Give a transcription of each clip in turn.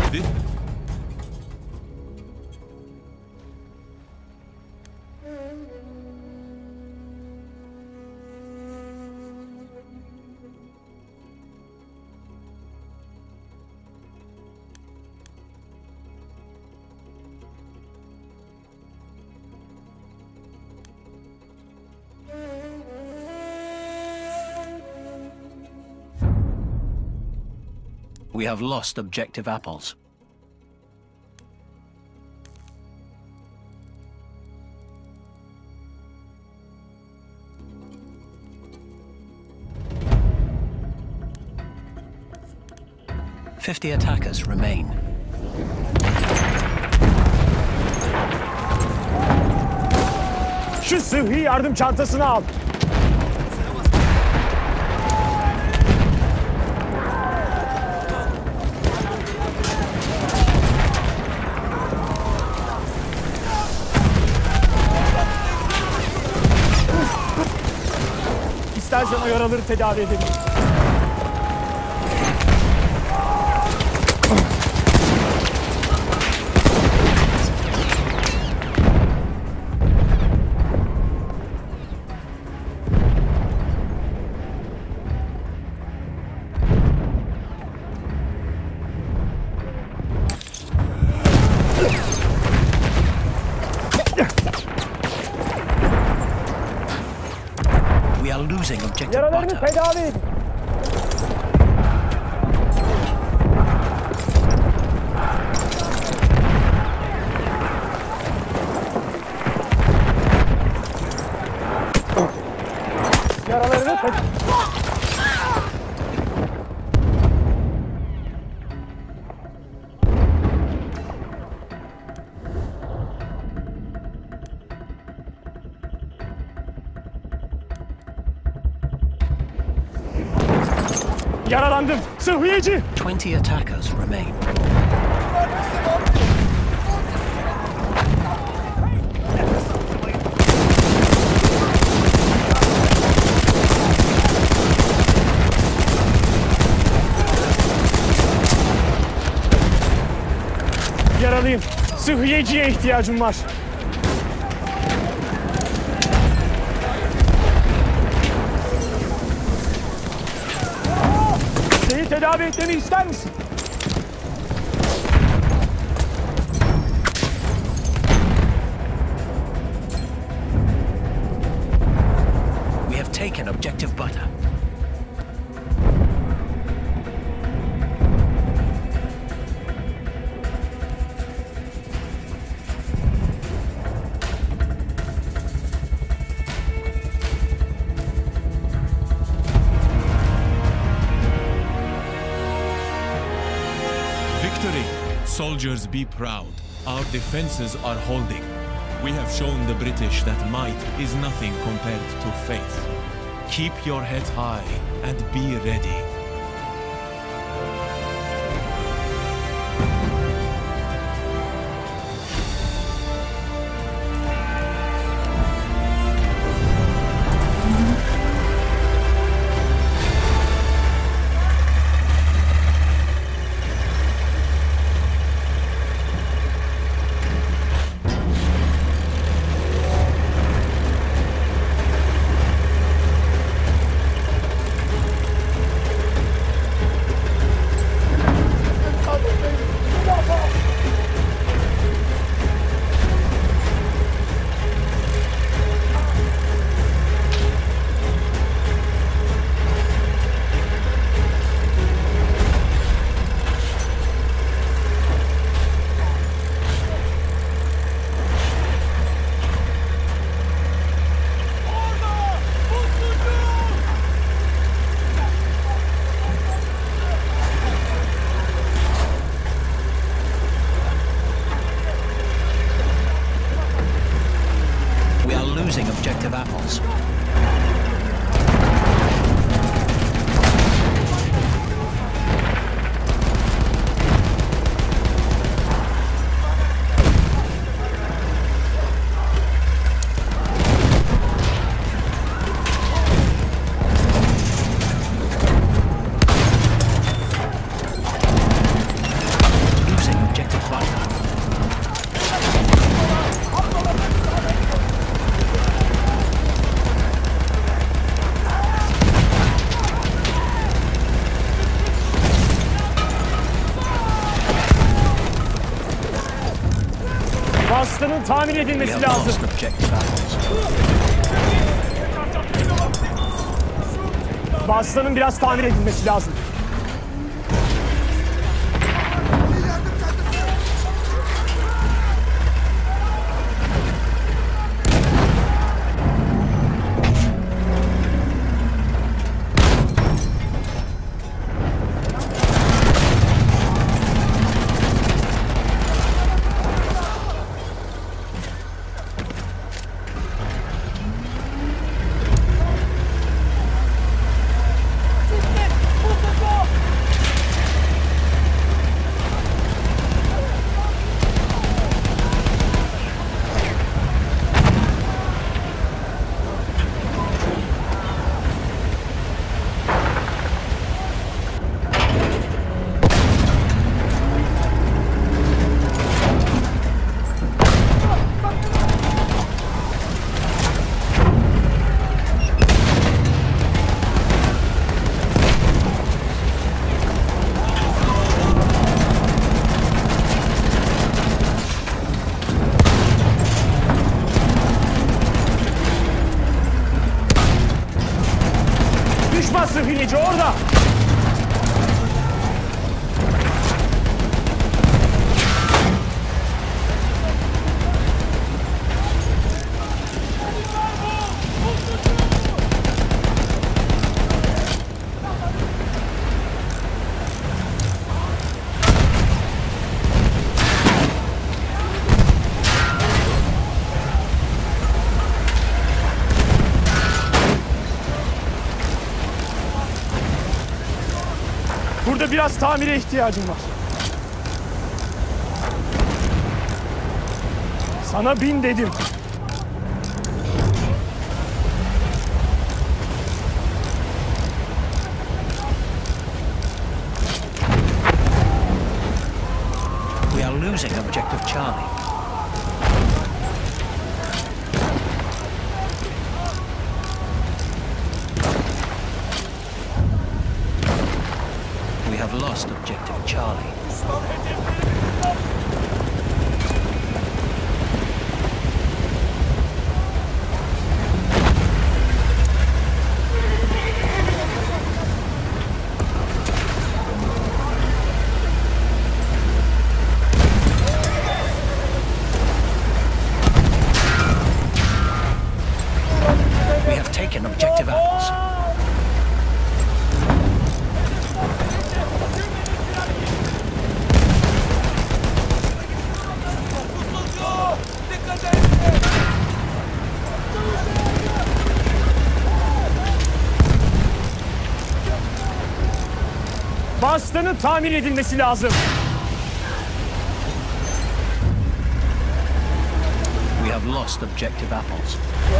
We have lost objective apples. "50 attackers remain." Şu sıhhi yardım çantasını al. İstersen o yaraları tedavi edelim. We are losing objective Yaralarını butter. tedavi edin. Yaralarını Yaralandım. Sıhhiyeci. 20 attackers remain. Yaralıyım. Sıhhiyeciye ihtiyacım var. Seni tedavi etmemi ister misin? We have taken objective butter. Victory! Soldiers, be proud. Our defenses are holding. We have shown the British that might is nothing compared to faith. Keep your head high and be ready. Vasıtanın tamir We edilmesi have lazım. lost objective apples. Vasıtanın biraz tamir edilmesi lazım. Düşman sıhhiyeci orada. Burada biraz tamire ihtiyacım var. Sana bin dedim. We are losing objective Charlie. We have lost objective Charlie. We have taken objective apples. Vasıtanın tamir edilmesi lazım. We have lost objective apples.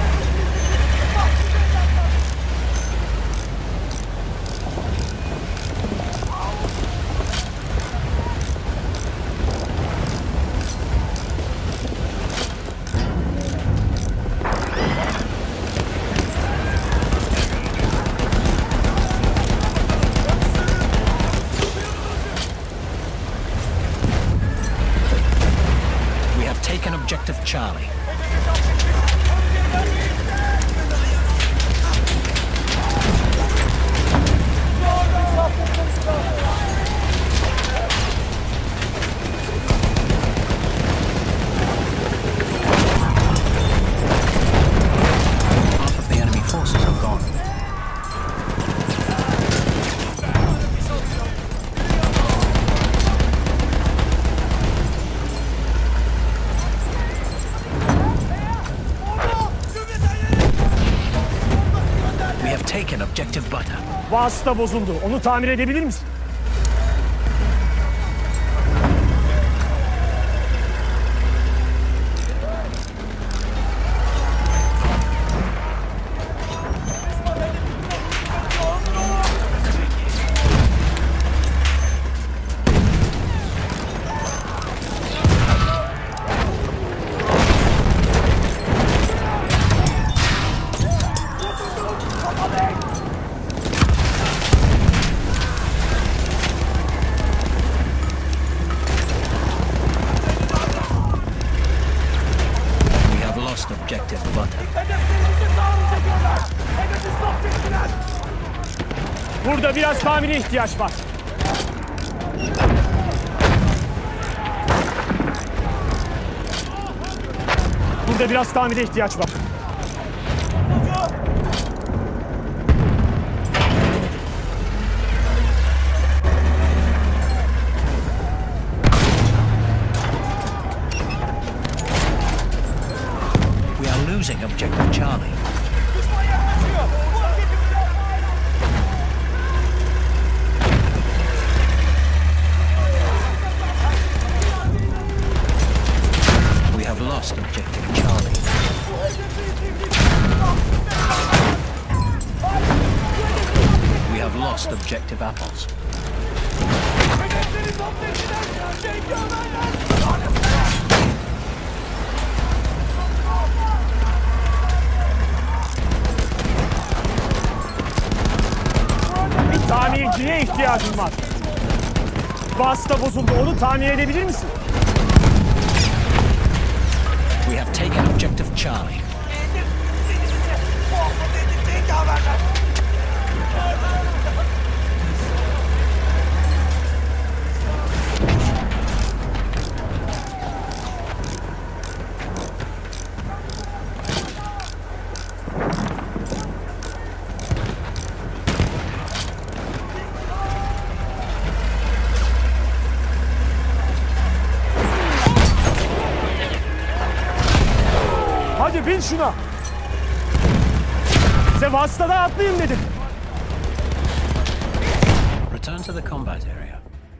We have taken objective Charlie. Half of the enemy forces are gone. We have taken objective butter. Vasıta bozuldu. Onu tamir edebilir misin? biraz tamire ihtiyaç var. Burada biraz tamire ihtiyaç var. We are losing objective Charlie. We have lost objective Charlie. We have lost objective Apples. Bir tamirciye ihtiyacım var. Vasıta bozuldu. Onu tamir edebilir misin? We have taken objective Charlie. Hadi bin şuna. Size vasıtada atlayın dedim. Return to the combat area.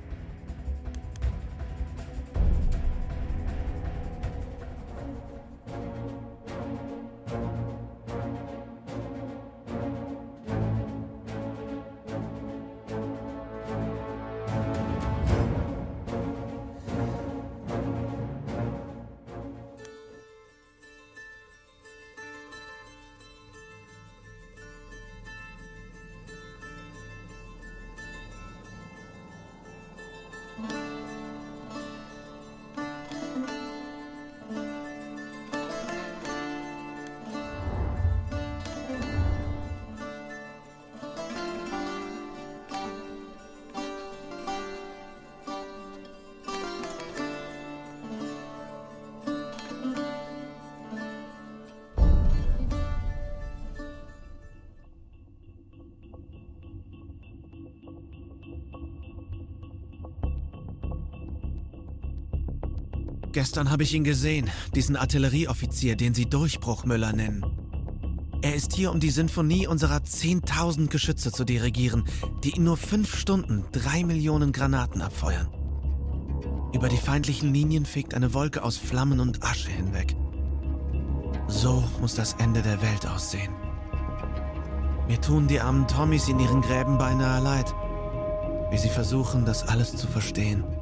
Gestern habe ich ihn gesehen, diesen Artillerieoffizier, den Sie Durchbruchmüller nennen. Er ist hier, um die Sinfonie unserer 10.000 Geschütze zu dirigieren, die in nur 5 Stunden 3 Millionen Granaten abfeuern. Über die feindlichen Linien fegt eine Wolke aus Flammen und Asche hinweg. So muss das Ende der Welt aussehen. Mir tun die armen Tommys in ihren Gräben beinahe leid, wie sie versuchen, das alles zu verstehen.